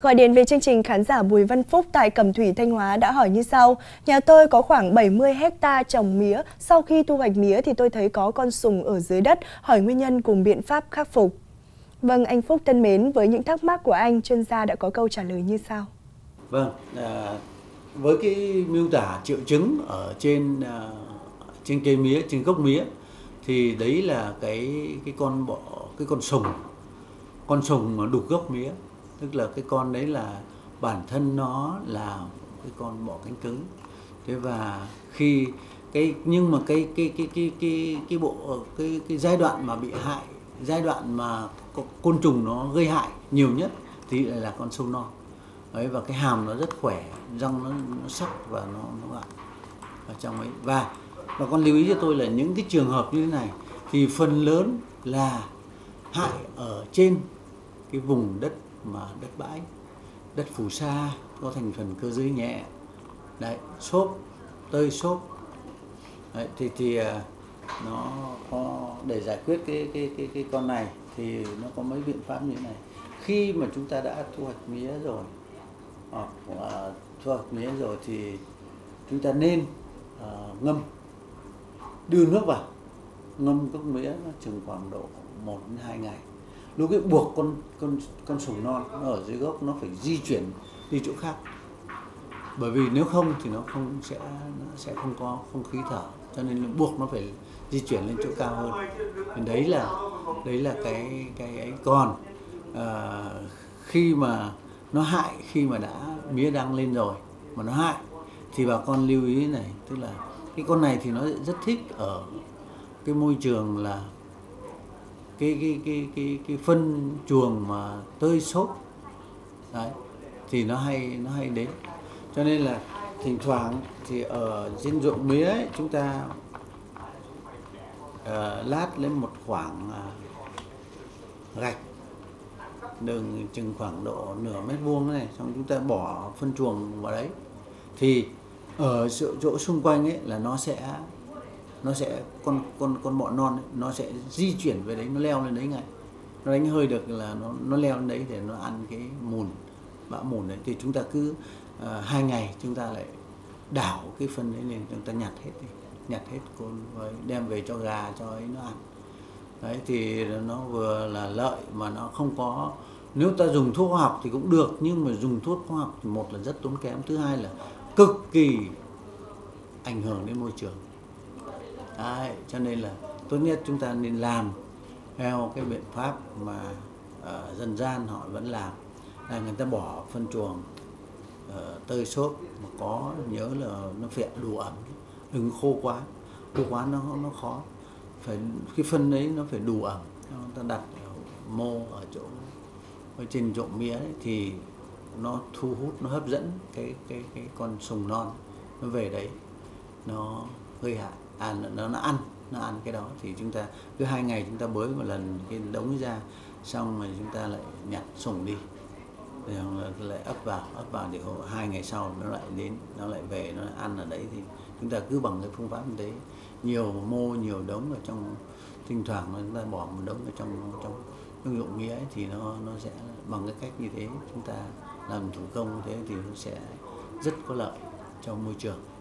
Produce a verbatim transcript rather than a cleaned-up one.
Gọi điện về chương trình, khán giả Bùi Văn Phúc tại Cẩm Thủy, Thanh Hóa đã hỏi như sau: Nhà tôi có khoảng bảy mươi héc ta trồng mía, sau khi thu hoạch mía thì tôi thấy có con sùng ở dưới đất, hỏi nguyên nhân cùng biện pháp khắc phục. Vâng, anh Phúc thân mến, với những thắc mắc của anh, chuyên gia đã có câu trả lời như sau. Vâng, à, với cái miêu tả triệu chứng ở trên à, trên cây mía, trên gốc mía thì đấy là cái cái con bọ, cái con sùng, con sùng mà đục gốc mía, tức là cái con đấy là bản thân nó là cái con bọ cánh cứng. Thế và khi cái nhưng mà cái cái cái cái cái cái bộ cái cái giai đoạn mà bị hại, giai đoạn mà côn trùng nó gây hại nhiều nhất thì lại là con sâu non. Đấy, và cái hàm nó rất khỏe, răng nó, nó sắc và nó nó gọn ở trong ấy. Và và con lưu ý cho tôi là những cái trường hợp như thế này thì phần lớn là hại ở trên cái vùng đất mà đất bãi, đất phù sa có thành phần cơ giới nhẹ, đấy, xốp, tơi xốp. Đấy, thì thì nó có để giải quyết cái cái cái cái con này thì nó có mấy biện pháp như thế này. Khi mà chúng ta đã thu hoạch mía rồi, hoặc uh, thu hoạch mía rồi thì chúng ta nên uh, ngâm, đưa nước vào, ngâm gốc mía nó chừng khoảng độ một đến hai ngày. Lúc ấy buộc con con con sùng non nó ở dưới gốc nó phải di chuyển đi chỗ khác, bởi vì nếu không thì nó không sẽ nó sẽ không có không khí thở, cho nên buộc nó phải di chuyển lên chỗ cao hơn. Thì đấy là đấy là cái cái ấy. Còn à, khi mà nó hại, khi mà đã mía đang lên rồi mà nó hại thì bà con lưu ý này, tức là cái con này thì nó rất thích ở cái môi trường là cái cái cái cái cái phân chuồng mà tơi xốp, đấy, thì nó hay nó hay đến. Cho nên là thỉnh thoảng thì ở trên ruộng mía ấy, chúng ta uh, lát lên một khoảng uh, gạch đường chừng khoảng độ nửa mét vuông này, xong chúng ta bỏ phân chuồng vào đấy, thì ở chỗ xung quanh ấy là nó sẽ nó sẽ con con con bọ non ấy, nó sẽ di chuyển về đấy, nó leo lên đấy ngay, nó đánh hơi được là nó nó leo lên đấy để nó ăn cái mùn, bã mùn đấy. Thì chúng ta cứ uh, hai ngày chúng ta lại đảo cái phân đấy lên, chúng ta nhặt hết đi, nhặt hết côn với đem về cho gà cho ấy nó ăn. Đấy thì nó vừa là lợi mà nó không có, nếu ta dùng thuốc hóa học thì cũng được, nhưng mà dùng thuốc hóa học thì một là rất tốn kém, thứ hai là cực kỳ ảnh hưởng đến môi trường. Đấy, cho nên là tốt nhất chúng ta nên làm theo cái biện pháp mà uh, dân gian họ vẫn làm, là người ta bỏ phân chuồng uh, tơi xốp mà có, nhớ là nó phải đủ ẩm, đừng khô quá, khô quá nó nó khó, phải cái phân đấy nó phải đủ ẩm. Chúng ta đặt ở mô ở chỗ ở trên ruộng mía ấy, thì nó thu hút, nó hấp dẫn cái cái cái con sùng non nó về đấy, nó gây hại, à nó nó ăn nó ăn cái đó. Thì chúng ta cứ hai ngày chúng ta bới một lần cái đống ra, xong rồi chúng ta lại nhặt sùng đi, rồi lại ấp vào ấp vào thì hai ngày sau nó lại đến, nó lại về, nó lại ăn ở đấy. Thì chúng ta cứ bằng cái phương pháp như thế, nhiều mô nhiều đống ở trong, thỉnh thoảng chúng ta bỏ một đống ở trong trong trong ruộng mía ấy, thì nó nó sẽ bằng cái cách như thế, chúng ta làm thủ công như thế thì nó sẽ rất có lợi cho môi trường.